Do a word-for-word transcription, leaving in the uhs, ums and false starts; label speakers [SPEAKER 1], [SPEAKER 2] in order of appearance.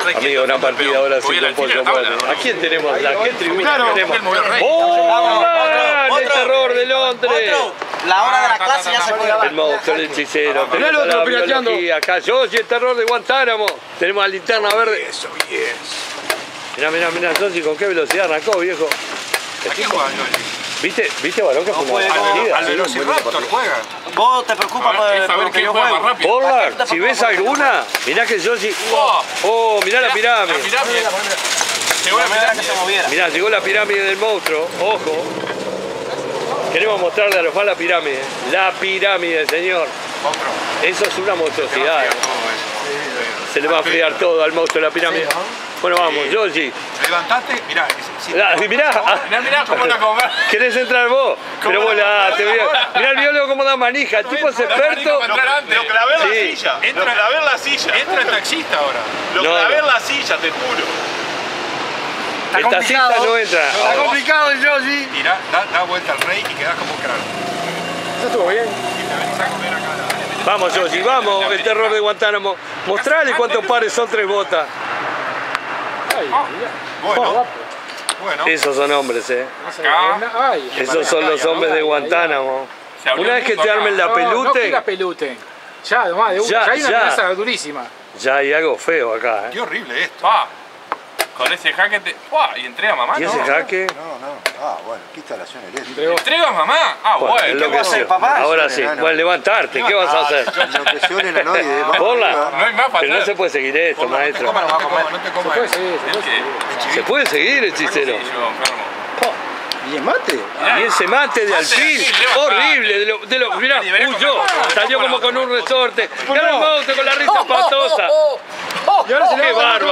[SPEAKER 1] Amigo, una partida ahora sin con pollo muerto. ¿A quién tenemos? ¿A qué tribuna tenemos?
[SPEAKER 2] ¡Oh!
[SPEAKER 1] ¡El terror de Londres!
[SPEAKER 3] La hora de la clase ya se puede.
[SPEAKER 1] El monstruo, el hechicero.
[SPEAKER 2] Mirá el otro pirateando.
[SPEAKER 1] Acá Yoshi, el terror de Guantánamo. Tenemos la linterna verde.
[SPEAKER 4] Eso, yes.
[SPEAKER 1] Mirá, mirá, mirá, Yoshi, con qué velocidad arrancó, viejo.
[SPEAKER 4] ¿A quién juega Yoshi?
[SPEAKER 1] ¿Viste, ¿Viste, varón, que fue una partida?
[SPEAKER 4] Al Velociraptor juega.
[SPEAKER 3] Vos te preocupas por lo que yo juego.
[SPEAKER 1] Porla, si ves alguna, mirá que Yoshi. Oh, mirá la pirámide.
[SPEAKER 4] La pirámide. Llegó la pirámide.
[SPEAKER 1] Mirá, llegó la pirámide del monstruo. Ojo. Queremos mostrarle a los fans la pirámide. La pirámide, señor. Eso es una monstruosidad. Se le va a enfriar todo al monstruo de la pirámide. Bueno, vamos, Yoshi.
[SPEAKER 4] Levantaste, mirá. Si
[SPEAKER 1] La, mirá,
[SPEAKER 4] mirá, mirá cómo la comer.
[SPEAKER 1] ¿Querés entrar vos? Pero vos la te mirá el biólogo cómo da manija. El tipo es experto.
[SPEAKER 5] Lo clavé en la
[SPEAKER 1] Sí.
[SPEAKER 5] silla. Lo
[SPEAKER 4] Entra-
[SPEAKER 5] clavé en la silla.
[SPEAKER 4] Entra el taxista ahora.
[SPEAKER 5] Lo
[SPEAKER 1] No,
[SPEAKER 5] clavé
[SPEAKER 1] no.
[SPEAKER 5] en la silla, te juro.
[SPEAKER 1] El taxista no entra.
[SPEAKER 2] Está complicado el Yoshi.
[SPEAKER 4] Mirá, da, da vuelta al rey y quedás como un cráneo.
[SPEAKER 2] Eso estuvo bien.
[SPEAKER 4] Y te venís a comer acá. la-
[SPEAKER 1] Vamos, Yoshi, vamos. El terror de Guantánamo. Mostrale cuántos pares son tres botas.
[SPEAKER 2] Ay,
[SPEAKER 4] Bueno, bueno.
[SPEAKER 1] Esos son hombres, eh.
[SPEAKER 4] Acá.
[SPEAKER 2] Ay,
[SPEAKER 1] Esos son los hombres de Guantánamo.
[SPEAKER 4] Se abrió
[SPEAKER 1] Una
[SPEAKER 4] el
[SPEAKER 1] vez que
[SPEAKER 4] mundo
[SPEAKER 1] te
[SPEAKER 4] acá.
[SPEAKER 1] armen la
[SPEAKER 2] No, no que
[SPEAKER 1] pelute,
[SPEAKER 2] la pelute. Ya, nomás, de una.
[SPEAKER 1] Ya,
[SPEAKER 2] Ya, hay una
[SPEAKER 1] ya.
[SPEAKER 2] amenaza durísima.
[SPEAKER 1] ya hay algo feo acá, eh.
[SPEAKER 4] Qué horrible esto.
[SPEAKER 6] Pa, con ese jaque te... Pa, y entrega a mamá,
[SPEAKER 1] ¿Y
[SPEAKER 6] ¿no?
[SPEAKER 1] ese jaque?
[SPEAKER 7] No, no. Ah, bueno, ¿qué instalación es esta?
[SPEAKER 2] Entregó.
[SPEAKER 6] ¿Entrega a mamá? Ah,
[SPEAKER 1] Bueno,
[SPEAKER 6] bueno.
[SPEAKER 1] es
[SPEAKER 3] ¿qué
[SPEAKER 1] lo
[SPEAKER 3] voy a
[SPEAKER 1] que
[SPEAKER 3] hacer,
[SPEAKER 1] sea.
[SPEAKER 3] papá?
[SPEAKER 1] Ahora sí,
[SPEAKER 7] Enano.
[SPEAKER 1] bueno, levantarte, ¿qué vas a hacer?
[SPEAKER 7] Enloqueció el enanoide. vamos
[SPEAKER 1] Porla.
[SPEAKER 7] arriba.
[SPEAKER 6] No hay más para
[SPEAKER 1] Pero no
[SPEAKER 6] hacer.
[SPEAKER 1] se puede seguir esto,
[SPEAKER 4] Porla, no te
[SPEAKER 1] maestro.
[SPEAKER 4] comas, no te comas, no te
[SPEAKER 2] Se
[SPEAKER 4] comas.
[SPEAKER 2] puede seguir, se
[SPEAKER 6] ¿El
[SPEAKER 2] puede
[SPEAKER 6] qué?
[SPEAKER 2] seguir.
[SPEAKER 1] ¿Se puede seguir, hechicero?
[SPEAKER 6] Sí, yo, enfermo.
[SPEAKER 7] ¿Y el mate?
[SPEAKER 1] Y ese mate de alfil,
[SPEAKER 6] sí, levanta.
[SPEAKER 1] horrible, de lo, de lo, mirá,
[SPEAKER 6] Debería
[SPEAKER 1] huyó,
[SPEAKER 6] comer.
[SPEAKER 1] salió como con un resorte, mirá el monstruo con la risa espantosa.
[SPEAKER 2] Y ahora se le
[SPEAKER 1] Qué
[SPEAKER 2] va a
[SPEAKER 1] bárbaro,